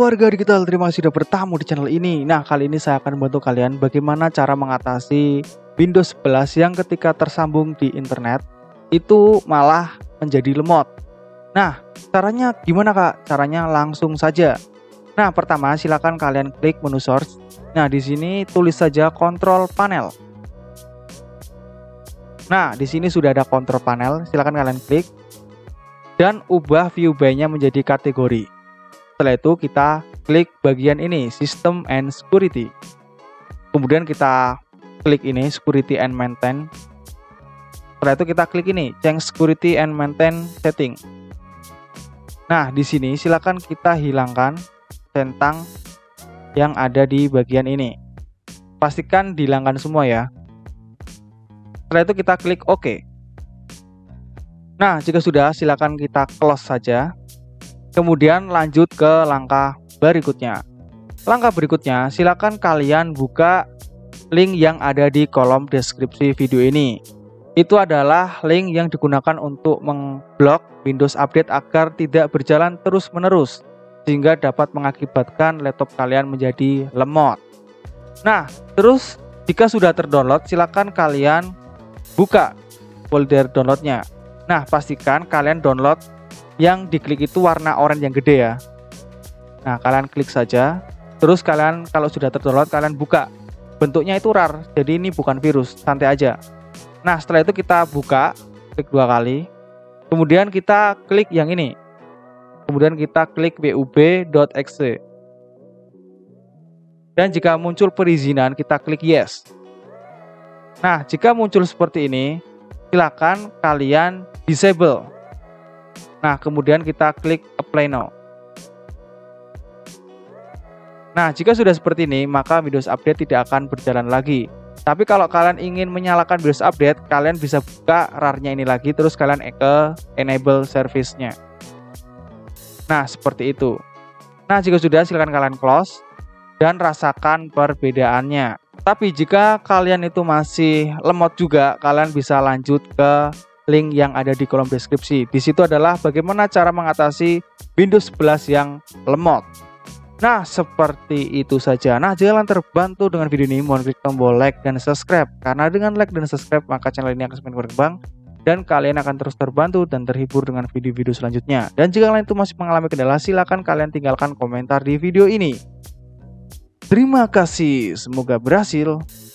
warga digital, terima kasih sudah bertamu di channel ini. Nah, kali ini saya akan membantu kalian bagaimana cara mengatasi Windows 11 yang ketika tersambung di internet itu malah menjadi lemot. Nah, caranya gimana Kak? Caranya langsung saja. Nah, pertama silakan kalian klik menu source. Nah, di sini tulis saja control panel. Nah, di sini sudah ada control panel, silakan kalian klik dan ubah view by-nya menjadi kategori. Setelah itu kita klik bagian ini, System and Security. Kemudian kita klik ini, Security and Maintain. Setelah itu kita klik ini, Change Security and Maintain Setting. Nah, di sini silakan kita hilangkan centang yang ada di bagian ini. Pastikan dihilangkan semua ya. Setelah itu kita klik OK. Nah, jika sudah silakan kita close saja. Kemudian lanjut ke langkah berikutnya. Langkah berikutnya, silakan kalian buka link yang ada di kolom deskripsi video ini. Itu adalah link yang digunakan untuk memblok Windows Update agar tidak berjalan terus-menerus, sehingga dapat mengakibatkan laptop kalian menjadi lemot. Nah, terus jika sudah terdownload, silakan kalian buka folder downloadnya. Nah, pastikan kalian download yang diklik itu warna oranye yang gede ya. Nah, kalian klik saja. Terus kalian kalau sudah terdownload, kalian buka. Bentuknya itu RAR, jadi ini bukan virus, santai aja. Nah, setelah itu kita buka, klik 2 kali. Kemudian kita klik yang ini. Kemudian kita klik wub.exe. Dan jika muncul perizinan, kita klik yes. Nah, jika muncul seperti ini, silakan kalian disable. Nah, kemudian kita klik apply now. Nah, jika sudah seperti ini, maka Windows Update tidak akan berjalan lagi. Tapi kalau kalian ingin menyalakan Windows Update, kalian bisa buka RAR-nya ini lagi, terus kalian ke enable service-nya. Nah, seperti itu. Nah, jika sudah, silakan kalian close dan rasakan perbedaannya. Tapi jika kalian itu masih lemot juga, kalian bisa lanjut ke link yang ada di kolom deskripsi. Di situ adalah bagaimana cara mengatasi Windows 11 yang lemot. Nah, seperti itu saja. Nah, jika kalian terbantu dengan video ini, mohon klik tombol like dan subscribe. Karena dengan like dan subscribe, maka channel ini akan semakin berkembang dan kalian akan terus terbantu dan terhibur dengan video-video selanjutnya. Dan jika kalian itu masih mengalami kendala, silakan kalian tinggalkan komentar di video ini. Terima kasih, semoga berhasil.